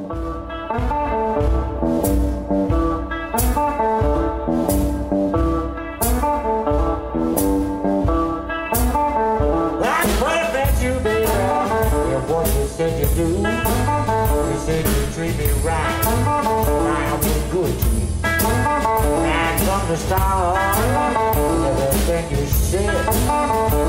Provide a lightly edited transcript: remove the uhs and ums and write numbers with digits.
Said you do. You said you treat me right. I've been good to you. And from the start, everything you said